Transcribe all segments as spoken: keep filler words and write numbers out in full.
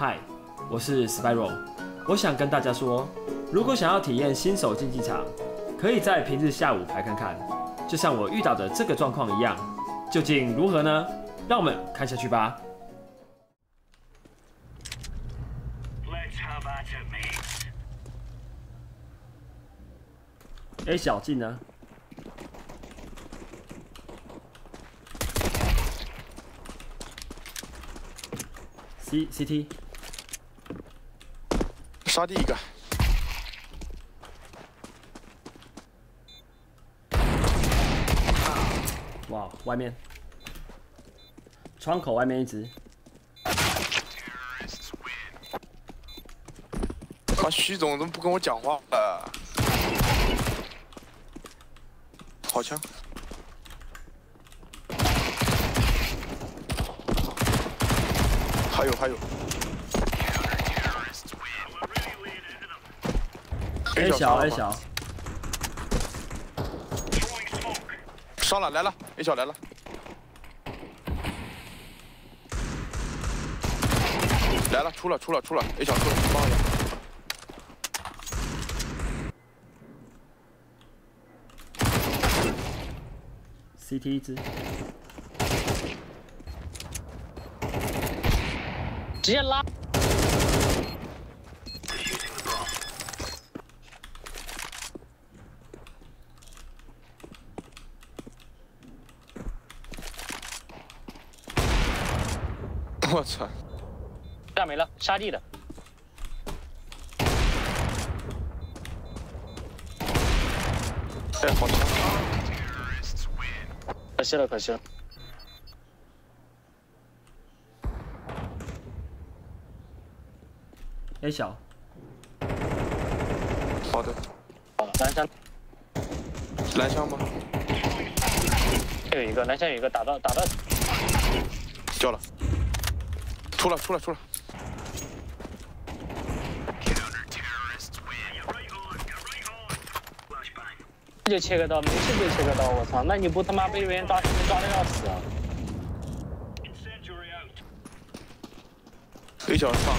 嗨，我是 Spyro， 我想跟大家说，如果想要体验新手竞技场，可以在平日下午排看看，就像我遇到的这个状况一样，究竟如何呢？让我们看下去吧。A 小进呢？ C C T， 杀第一个， 哇，外面，窗口外面一只。 妈，徐总怎么不跟我讲话了？好枪！还有还有 ，A 小 A 小， 上了来了 ，A 小来了，来了出了出了出了 ，A 小出了，帮我一下。 C T 一只， 直接拉。 我操！ 炸没了，沙地的。 哎，好枪！ 可惜了，可惜了。 A 小， 好的。 好，蓝山蓝枪吗？ 有一个，蓝山有一个，打到打到。 掉了。出了出了出了。 就切个刀，没事就切个刀，我操！那你不他妈被别人抓抓的要死啊 ！A 小上。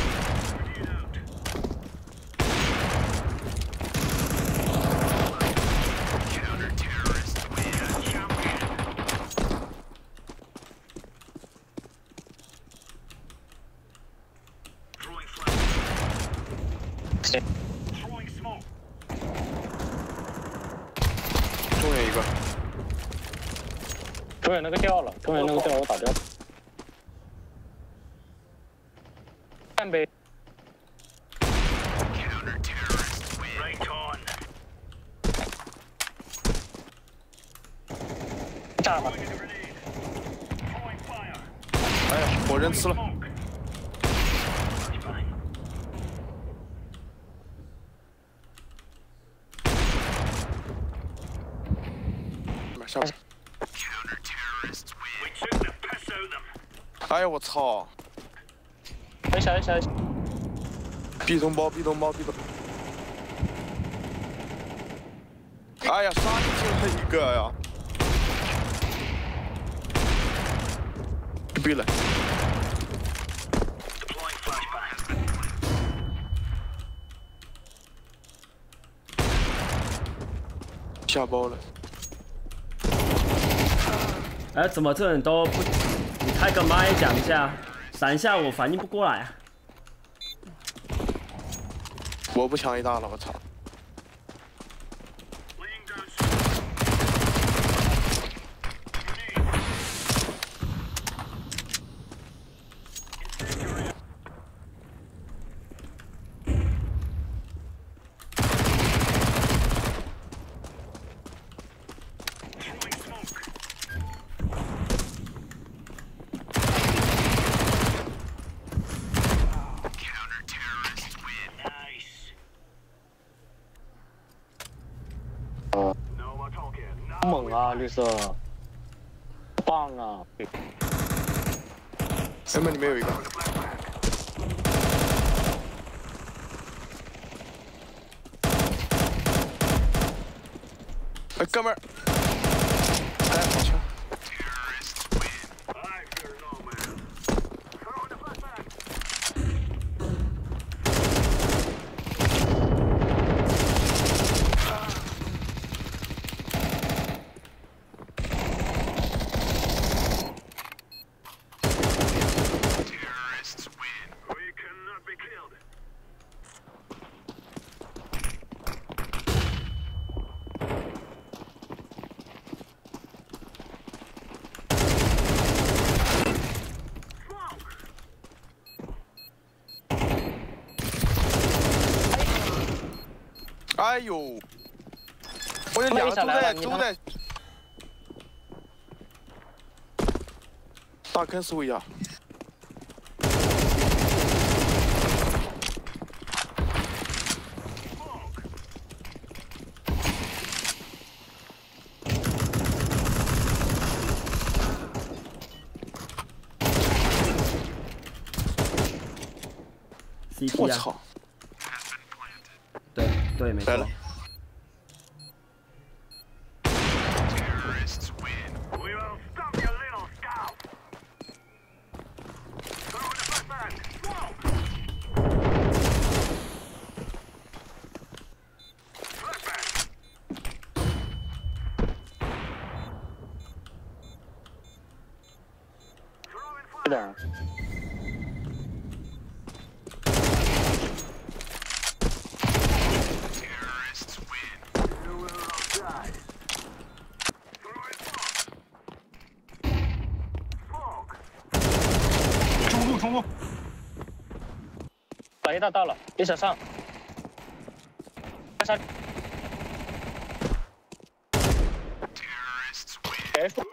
中远一个， 中远那个掉了，中远那个掉我打掉。干杯！炸了！ 哎呀，火人吃了。 下来！哎呀，我操！ 哎小小小！ 壁咚包，壁咚包，壁咚。哎呀，杀进了一个呀！闭了。下包了。 哎，怎么这人都不？你开个麦讲一下，闪一下我反应不过来啊！ 我不抢 A 大了，我操！ 猛啊，绿色！棒啊！ 前面里面有一个。哎，哥们儿！哎，好枪！ 哎呦！我有两个都在都在。大坑收一下。 C P 啊！ 我操！ 对对，没错。 是的。 冲路冲路， 把一大到了，别小上。杀！别说。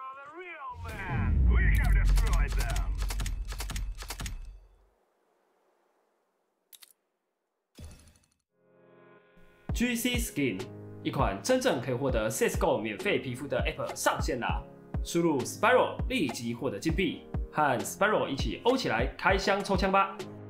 G C Skin 一款真正可以获得 C S G O 免费皮肤的 App 上线啦！输入 Spiral 立即获得金币，和 Spiral 一起欧起来开箱抽枪吧！